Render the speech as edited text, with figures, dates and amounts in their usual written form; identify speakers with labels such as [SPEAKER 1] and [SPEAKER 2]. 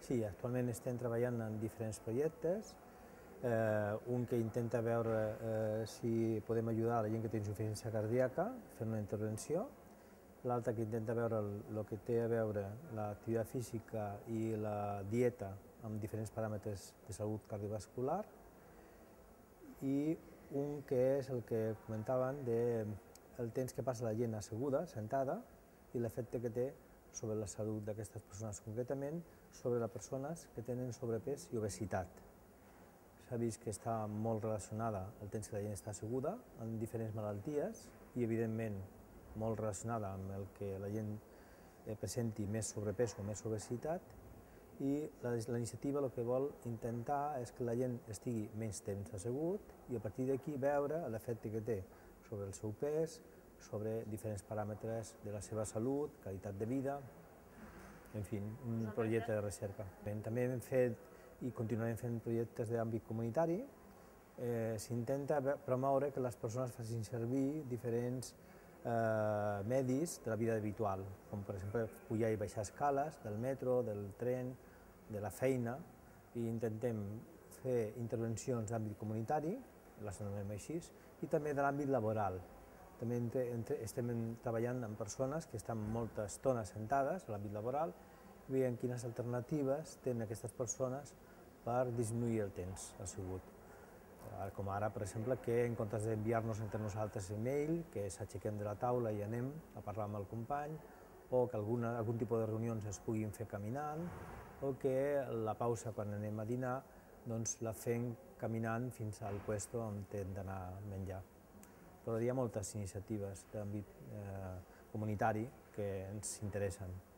[SPEAKER 1] Sí, actualment estem treballant en diferents projectes, un que intenta veure si podem ajudar a la gent que té insuficiència cardíaca fent una intervenció, l'altre que intenta veure el que té a veure l'activitat física i la dieta amb diferents paràmetres de salut cardiovascular, i un que és el que comentaven del temps que passa la gent asseguda, sentada, i l'efecte que té sobre la salut d'aquestes persones, concretament sobre les persones que tenen sobrepès i obesitat. S'ha vist que està molt relacionada el temps que la gent està asseguda amb diferents malalties i, evidentment, molt relacionada amb el que la gent presenti més sobrepès o més obesitat, i la iniciativa el que vol intentar és que la gent estigui menys temps assegut i a partir d'aquí veure l'efecte que té sobre el seu pes, sobre diferents paràmetres de la seva salut, qualitat de vida, en fi, un projecte de recerca. També hem fet i continuarem fent projectes d'àmbit comunitari. S'intenta promoure que les persones facin servir diferents medis de la vida habitual, com per exemple pujar i baixar escales del metro, del tren, de la feina, i intentem fer intervencions d'àmbit comunitari, les anomenem així, i també de l'àmbit laboral. També estem treballant amb persones que estan molta estona sentades a l'àmbit laboral i veiem quines alternatives tenen aquestes persones per disminuir el temps assegut. Com ara, per exemple, que en comptes d'enviar-nos entre nosaltres e-mail, que s'aixequem de la taula i anem a parlar amb el company, o que algun tipus de reunions es puguin fer caminant, o que la pausa quan anem a dinar doncs la fem caminant fins al lloc on hem d'anar a menjar. Però hi ha moltes iniciatives d'àmbit comunitari que ens interessen.